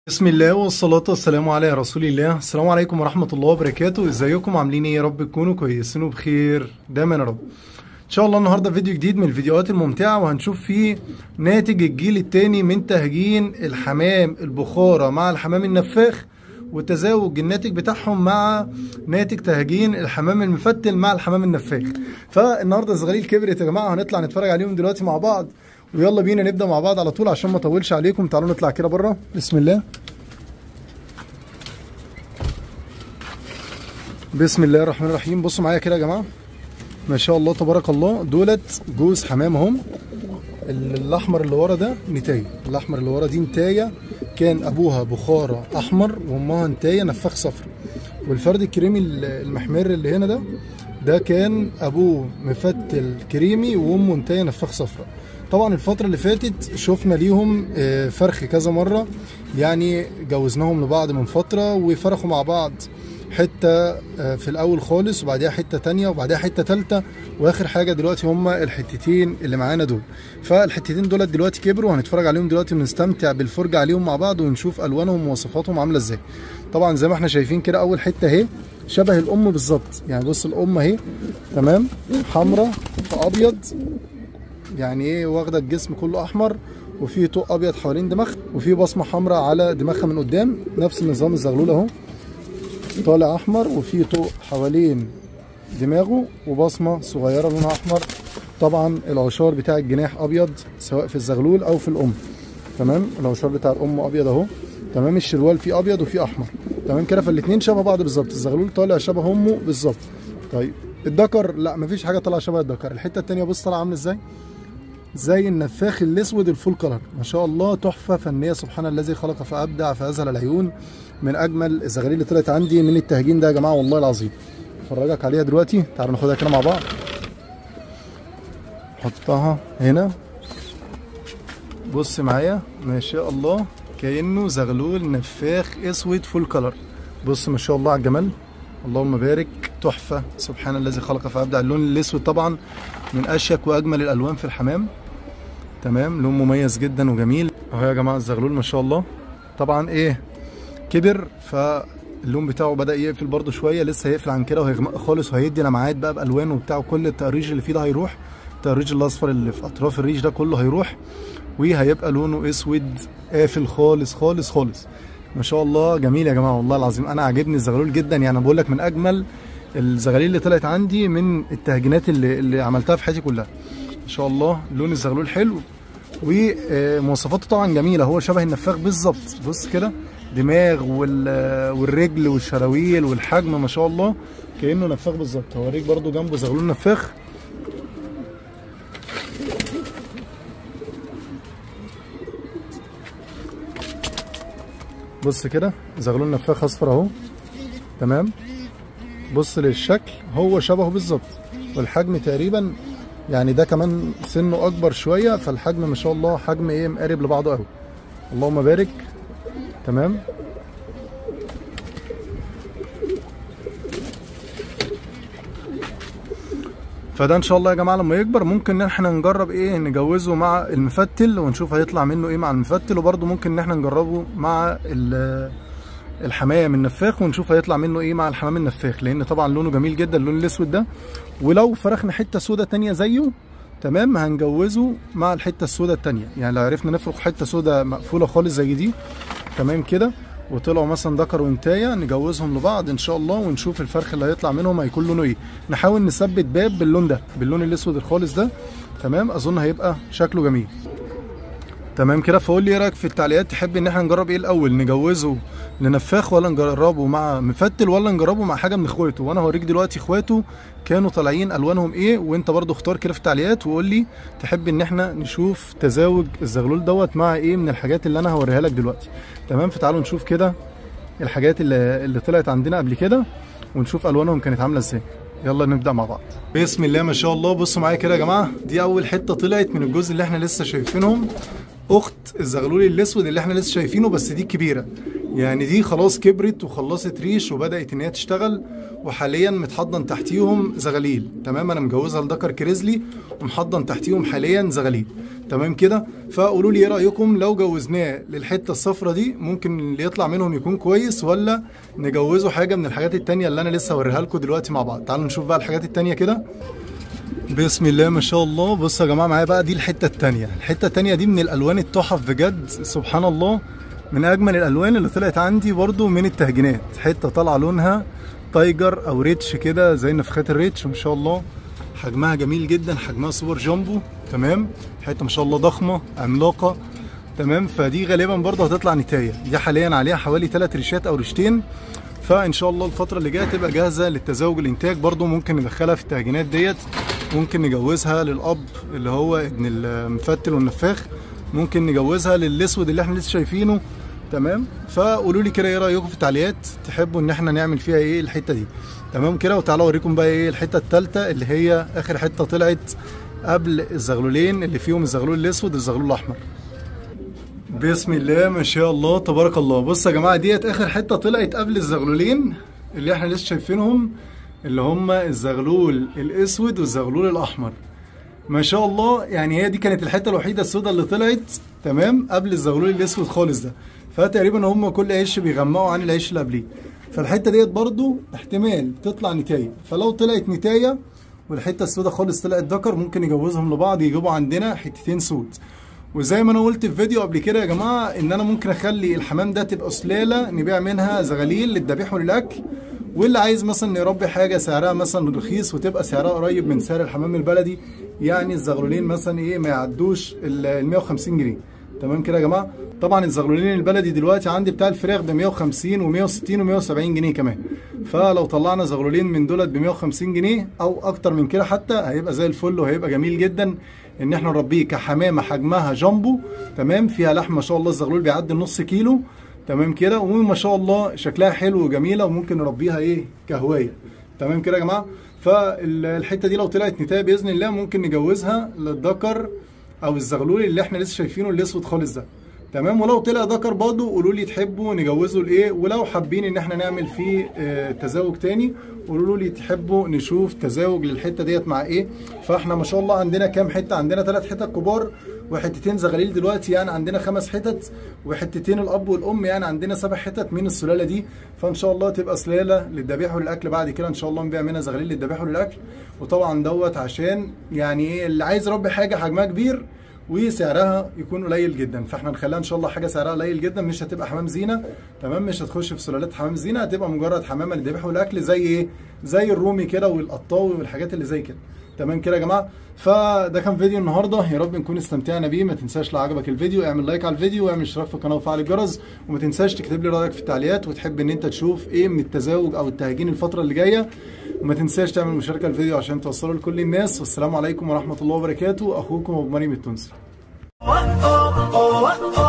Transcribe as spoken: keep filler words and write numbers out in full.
بسم الله والصلاة والسلام على رسول الله. السلام عليكم ورحمة الله وبركاته. ازيكم عاملين ايه؟ يا رب تكونوا كويسين وبخير دايما يا رب. ان شاء الله النهارده فيديو جديد من الفيديوهات الممتعة، وهنشوف فيه ناتج الجيل الثاني من تهجين الحمام البخارة مع الحمام النفاخ، وتزاوج الناتج بتاعهم مع ناتج تهجين الحمام المفتل مع الحمام النفاخ. فالنهارده الزغاليل كبرت يا جماعة، هنطلع نتفرج عليهم دلوقتي مع بعض، ويلا بينا نبدا مع بعض على طول عشان ما اطولش عليكم. تعالوا نطلع كده بره. بسم الله بسم الله الرحمن الرحيم. بصوا معايا كده يا جماعه، ما شاء الله تبارك الله، دولت جوز حمام هم. الاحمر اللي ورا ده نتايه، الاحمر اللي ورا دي نتايه كان ابوها بخاره احمر وامها نتايه نفاخ صفر. والفرد الكريمي المحمر اللي هنا ده ده كان ابوه مفتل كريمي وامه نتايه نفاخ صفرا. طبعا الفترة اللي فاتت شفنا ليهم فرخ كذا مرة، يعني جوزناهم لبعض من فترة وفرخوا مع بعض، حتة في الأول خالص وبعدها حتة تانية وبعدها حتة تالتة، وآخر حاجة دلوقتي هما الحتتين اللي معانا دول. فالحتتين دولت دلوقتي كبروا، وهنتفرج عليهم دلوقتي ونستمتع بالفرجة عليهم مع بعض ونشوف ألوانهم ومواصفاتهم عاملة ازاي. طبعا زي ما احنا شايفين كده، أول حتة اهي شبه الأم بالظبط، يعني بص الأم اهي تمام، حمرا في أبيض، يعني ايه واخده الجسم كله احمر، وفي طوق ابيض حوالين دماغها، وفي بصمه حمراء على دماغها من قدام. نفس النظام الزغلول اهو طالع احمر، وفي طوق حوالين دماغه وبصمه صغيره لونها احمر. طبعا العشار بتاع الجناح ابيض سواء في الزغلول او في الام، تمام. العشار بتاع الام ابيض اهو، تمام. الشروال فيه ابيض وفيه احمر، تمام كده. فالاثنين شبه بعض بالظبط، الزغلول طالع شبه امه بالظبط. طيب الذكر لا، مفيش حاجه طالعه شبه الذكر. الحته الثانيه بص طالعه عامله ازاي، زي النفاخ الاسود الفول كلر، ما شاء الله تحفه فنيه. سبحان الذي خلق فابدع فاذهل العيون. من اجمل الزغاليل اللي طلعت عندي من التهجين ده يا جماعه، والله العظيم. افرجك عليها دلوقتي، تعالوا ناخدها كده مع بعض. حطها هنا، بص معايا ما شاء الله، كانه زغلول نفاخ اسود فول كلر. بص ما شاء الله على الجمال، اللهم بارك، تحفه. سبحان الذي خلق فابدع. اللون الاسود طبعا من اشيك واجمل الالوان في الحمام، تمام. لون مميز جدا وجميل اهو يا جماعه. الزغلول ما شاء الله طبعا ايه كبر، فاللون بتاعه بدا يقفل برده شويه، لسه هيقفل عن كده وهيغمق خالص، وهيدي لمعات بقى بالوانه وبتاع. كل التأريج اللي فيه ده هيروح، التأريج الاصفر اللي في اطراف الريش ده كله هيروح، وهيبقى لونه اسود قافل خالص خالص خالص. ما شاء الله جميل يا جماعه، والله العظيم انا عاجبني الزغلول جدا. يعني بقول لك من اجمل الزغاليل اللي طلعت عندي من التهجينات اللي, اللي عملتها في حياتي كلها. ما شاء الله لون الزغلول حلو، ومواصفاته طبعا جميله. هو شبه النفاخ بالظبط، بص كده دماغ والرجل والشراويل والحجم، ما شاء الله كانه نفاخ بالظبط. هوريك برده جنبه زغلول نفاخ. بص كده زغلول نفاخ اصفر اهو، تمام. بص للشكل هو شبهه بالظبط، والحجم تقريبا يعني ده كمان سنه اكبر شويه، فالحجم ما شاء الله حجم ايه مقارب لبعضه قوي، اللهم بارك، تمام. فده ان شاء الله يا جماعه لما يكبر ممكن ان احنا نجرب ايه نجوزه مع المفتل، ونشوف هيطلع منه ايه مع المفتل. وبرده ممكن ان احنا نجربه مع الحمام النفاخ، ونشوف هيطلع منه ايه مع الحمام النفاخ، لان طبعا لونه جميل جدا اللون الاسود ده. ولو فرخنا حته سودا تانية زيه، تمام، هنجوزه مع الحته السودا التانية. يعني لو عرفنا نفرخ حته سودا مقفوله خالص زي دي، تمام كده، وطلعوا مثلا ذكر وانتايه، نجوزهم لبعض ان شاء الله، ونشوف الفرخ اللي هيطلع منهم هيكون لونه ايه. نحاول نثبت باب باللون ده، باللون الاسود الخالص ده، تمام. اظن هيبقى شكله جميل، تمام كده. فقول لي ايه رايك في التعليقات، تحب ان احنا نجرب ايه الاول، نجوزه لنفاخ ولا نجربه مع مفتل ولا نجربه مع حاجه من اخواته؟ وانا هوريك دلوقتي اخواته كانوا طالعين الوانهم ايه، وانت برضو اختار كده في التعليقات وقول لي تحب ان احنا نشوف تزاوج الزغلول دوت مع ايه من الحاجات اللي انا هوريها لك دلوقتي، تمام. فتعالوا نشوف كده الحاجات اللي, اللي طلعت عندنا قبل كده، ونشوف الوانهم كانت عامله ازاي. يلا نبدا مع بعض. بسم الله ما شاء الله. بصوا معايا كده يا جماعه، دي اول حته طلعت من الجزء اللي احنا لسه شايفينهم، اخت الزغلول الاسود اللي احنا لسه شايفينه، بس دي كبيره. يعني دي خلاص كبرت وخلصت ريش وبدات ان هي تشتغل، وحاليا متحضن تحتيهم زغاليل. تمام، انا مجوزها لذكر كريزلي ومحضن تحتيهم حاليا زغاليل. تمام كده. فقولوا لي ايه رايكم لو جوزناه للحته الصفرة دي، ممكن اللي يطلع منهم يكون كويس، ولا نجوزه حاجه من الحاجات التانيه اللي انا لسه هوريها لكم دلوقتي مع بعض. تعالوا نشوف بقى الحاجات التانيه كده. بسم الله ما شاء الله. بصوا يا جماعه معايا بقى دي الحته التانيه. الحته التانيه دي من الالوان التحف بجد، سبحان الله، من اجمل الالوان اللي طلعت عندي برضو من التهجينات. حته طالعه لونها تايجر او ريتش كده زي نفخات الريتش ما شاء الله. حجمها جميل جدا، حجمها سوبر جامبو. تمام، حته ما شاء الله ضخمه عملاقه. تمام، فدي غالبا برضو هتطلع نتايه. دي حاليا عليها حوالي ثلاث ريشات او ريشتين، فان شاء الله الفتره اللي جايه تبقى جاهزه للتزاوج الانتاج. برضو ممكن ندخلها في التهجينات ديت، ممكن نجوزها للاب اللي هو ابن المفتل والنفاخ، ممكن نجوزها للاسود اللي احنا لسه شايفينه. تمام، فقولوا لي كده ايه رايكم في التعليقات، تحبوا ان احنا نعمل فيها ايه الحته دي. تمام كده. وتعالوا اوريكم بقى ايه الحته الثالثه اللي هي اخر حته طلعت قبل الزغلولين اللي فيهم الزغلول الاسود والزغلول الاحمر. بسم الله ما شاء الله تبارك الله. بصوا يا جماعه ديت اخر حته طلعت قبل الزغلولين اللي احنا لسه شايفينهم، اللي هم الزغلول الاسود والزغلول الاحمر. ما شاء الله، يعني هي دي كانت الحته الوحيده السوداء اللي طلعت تمام قبل الزغلول الاسود خالص ده. فتقريبا هم كل عيش بيغمقوا عن العيش اللي قبليه. فالحته ديت برضو احتمال تطلع نتايه، فلو طلعت نتايه والحته السوداء خالص طلعت ذكر، ممكن نجوزهم لبعض يجيبوا عندنا حتتين سود. وزي ما انا قلت في فيديو قبل كده يا جماعه، ان انا ممكن اخلي الحمام ده تبقى سلاله نبيع منها زغاليل للذبيح وللاكل، واللي عايز مثلا يربي حاجه سعرها مثلا رخيص وتبقى سعرها قريب من سعر الحمام البلدي، يعني الزغلولين مثلا ايه ما يعدوش ال مية وخمسين جنيه. تمام كده يا جماعه. طبعا الزغلولين البلدي دلوقتي عندي بتاع الفراخ ب مية وخمسين ومية وستين ومية وسبعين جنيه كمان. فلو طلعنا زغلولين من دولت ب مية وخمسين جنيه او اكتر من كده حتى، هيبقى زي الفل وهيبقى جميل جدا ان احنا نربيه كحمامه حجمها جامبو. تمام، فيها لحم ما شاء الله، الزغلول بيعدي النص كيلو. تمام كده، وما شاء الله شكلها حلو وجميله، وممكن نربيها ايه كهوايه. تمام كده يا جماعه. فالحته دي لو طلعت نتايه باذن الله ممكن نجوزها للذكر او الزغلول اللي احنا لسه شايفينه الاسود خالص ده. تمام، ولو طلع ذكر برضه قولوا لي تحبوا نجوزه لايه، ولو حابين ان احنا نعمل فيه آه تزاوج تاني قولوا لي تحبوا نشوف تزاوج للحته ديت مع ايه. فاحنا ما شاء الله عندنا كام حته؟ عندنا ثلاث حتت كبار وحتتين زغاليل دلوقتي، يعني عندنا خمس حتت، وحتتين الاب والام، يعني عندنا سبع حتت من السلاله دي. فان شاء الله تبقى سلاله للذبيح وللاكل، بعد كده ان شاء الله نبيع منها زغاليل للذبيح وللاكل. وطبعا دوت عشان يعني ايه اللي عايز يربي حاجه حجمها كبير وسعرها يكون قليل جدا، فاحنا نخليها ان شاء الله حاجه سعرها قليل جدا، مش هتبقى حمام زينه. تمام، مش هتخش في سلالات حمام زينه، هتبقى مجرد حمامه للذبح والاكل زي ايه؟ زي الرومي كده والقطاوي والحاجات اللي زي كده. تمام كده يا جماعه. فده كان فيديو النهارده، يا رب نكون استمتعنا بيه. ما تنساش لو عجبك الفيديو اعمل لايك على الفيديو واعمل اشتراك في القناه وفعل الجرس، وما تنساش تكتب لي رايك في التعليقات وتحب ان انت تشوف ايه من التزاوج او التهجين الفتره اللي جايه. وما تنساش تعمل مشاركه الفيديو عشان توصله لكل الناس. والسلام عليكم ورحمه الله وبركاته. اخوكم ابو مريم التونسي.